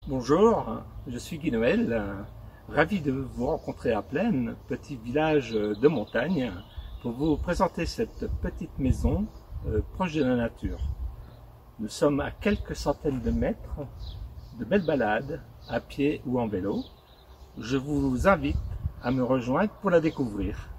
Bonjour, je suis Guy Noël, ravi de vous rencontrer à Plaine, petit village de montagne, pour vous présenter cette petite maison proche de la nature. Nous sommes à quelques centaines de mètres, de belles balades, à pied ou en vélo. Je vous invite à me rejoindre pour la découvrir.